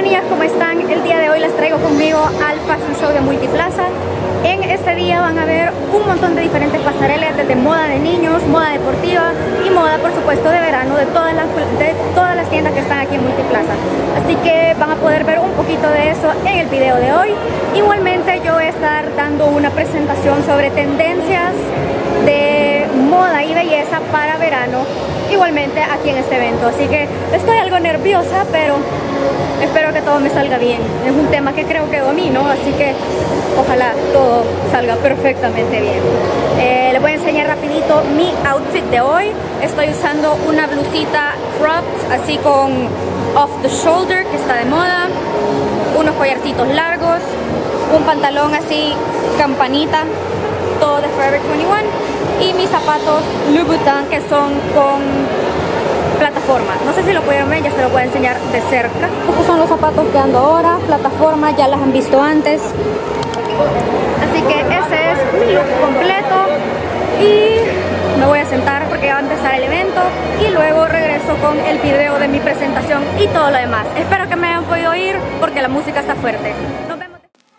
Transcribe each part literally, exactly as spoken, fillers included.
niñas, ¿cómo están? El día de hoy las traigo conmigo al Fashion Show de Multiplaza. En este día van a ver un montón de diferentes pasarelas, desde moda de niños, moda deportiva y moda, por supuesto, de verano, de todas las, de todas las tiendas que están aquí en Multiplaza. Así que van a poder ver un poquito de eso en el video de hoy. Igualmente yo voy a estar dando una presentación sobre tendencias de moda y belleza para verano, igualmente aquí en este evento. Así que estoy algo nerviosa, pero espero que todo me salga bien. Es un tema que creo que domino, así que ojalá todo salga perfectamente bien. Eh, les voy a enseñar rapidito mi outfit de hoy. Estoy usando una blusita cropped, así con off the shoulder, que está de moda, unos collarcitos largos, un pantalón así campanita, todo de Forever veintiuno, y mis zapatos Louboutin, que son con plataforma. No sé si lo pudieron ver, ya se lo voy a enseñar de cerca. Estos son los zapatos que ando ahora, plataforma, ya las han visto antes. Así que ese es mi look completo y me voy a sentar porque ya va a empezar el evento y luego regreso con el video de mi presentación y todo lo demás. Espero que me hayan podido oír porque la música está fuerte. Nos vemos.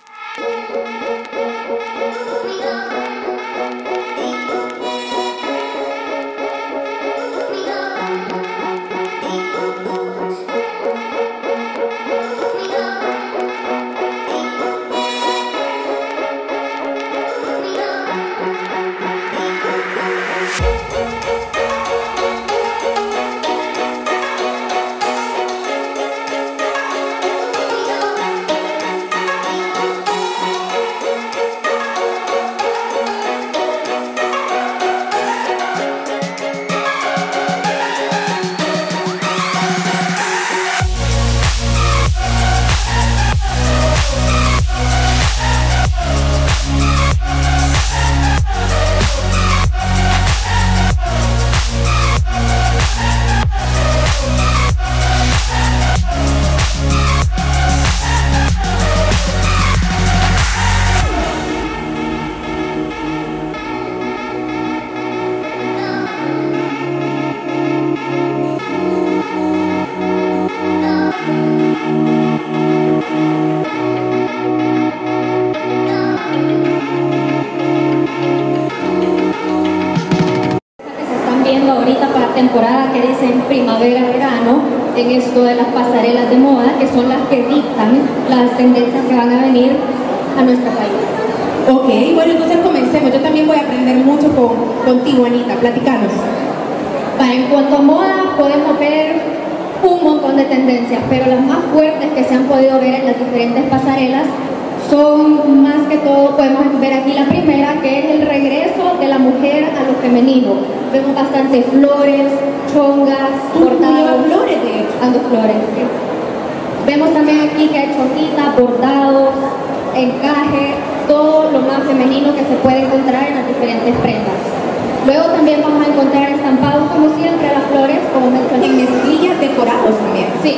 Ahorita para temporada que dicen primavera-verano, en esto de las pasarelas de moda, que son las que dictan las tendencias que van a venir a nuestro país. Ok, bueno, entonces comencemos. Yo también voy a aprender mucho con, contigo, Anita. Platicanos. Para, en cuanto a moda, podemos ver un montón de tendencias, pero las más fuertes que se han podido ver en las diferentes pasarelas son, más que todo, podemos ver aquí la primera, que es el regreso de la mujer a lo femenino. Vemos bastante flores, chongas, bordados. flores, de hecho. Ando flores, sí. Vemos también aquí que hay chonguitas, bordados, encaje, todo lo más femenino que se puede encontrar en las diferentes prendas. Luego también vamos a encontrar estampados, como siempre, a las flores, como mencioné. En mezclillas decorados también. Sí.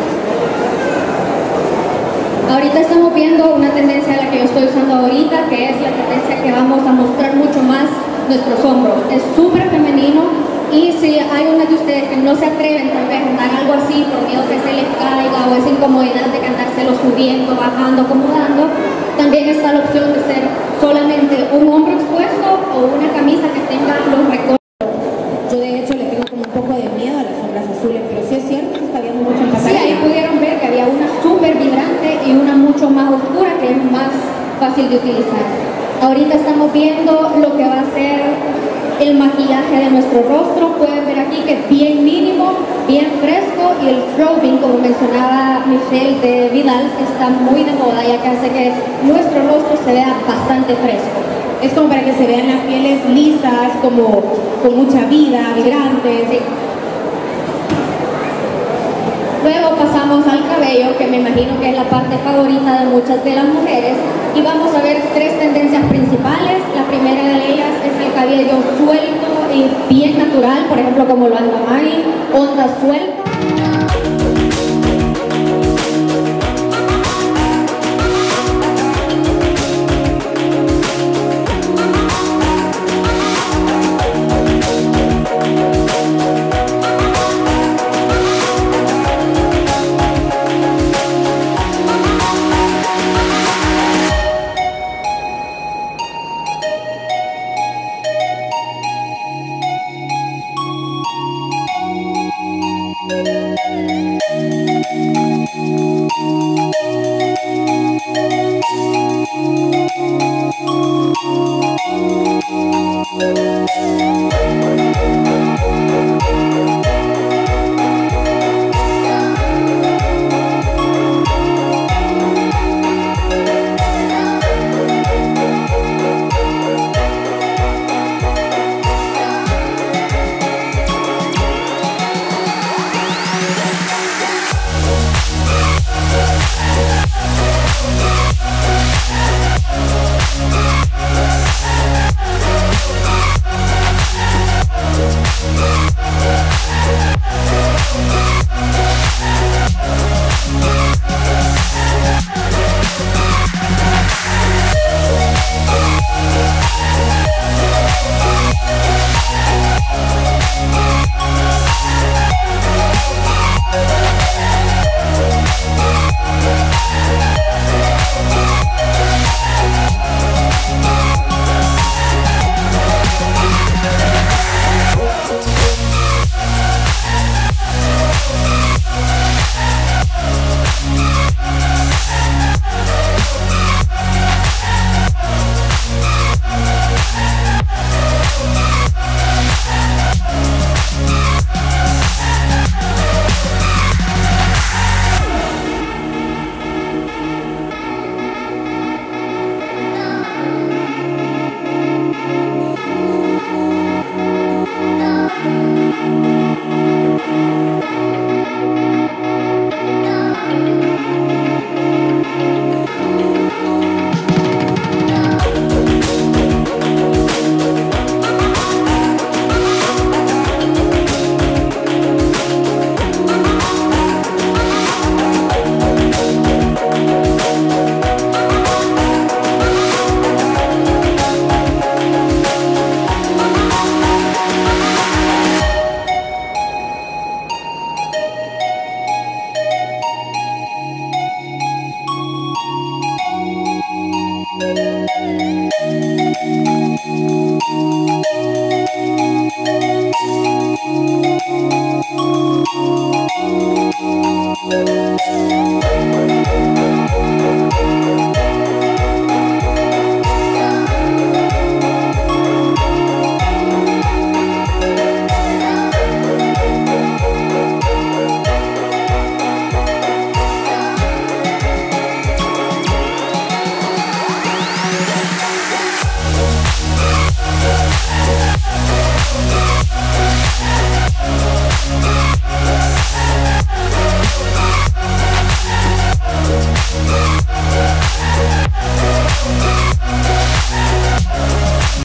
Ahorita estamos viendo una tendencia a la que yo estoy usando ahorita, que es la tendencia que vamos a mostrar mucho más nuestros hombros. Es súper femenino y si hay una de ustedes que no se atreven tal vez a andar algo así por miedo que se les caiga o esa incomodidad de cantárselo subiendo, bajando, acomodando, también está la opción de ser solamente un hombro expuesto o una camisa que tenga los recortes. Yo de hecho le tengo como un poco de miedo a las sombras azules, pero sí es cierto que está viendo mucho en pasarela. Sí, ahí pudieron ver que había una súper vibrante y una mucho más oscura que es más fácil de utilizar. Ahorita estamos viendo lo que va a ser el maquillaje de nuestro rostro. Pueden ver aquí que es bien mínimo, bien fresco, y el strobing, como mencionaba Michelle de Vidal, está muy de moda, ya que hace que nuestro rostro se vea bastante fresco. Es como para que se vean las pieles lisas, como con mucha vida, vibrantes. Sí. Luego pasamos al cabello, que me imagino que es la parte favorita de muchas de las mujeres, y vamos a ver tres tendencias principales. La primera de ellas es el cabello suelto y bien natural, por ejemplo como lo anda Mari, ondas sueltas.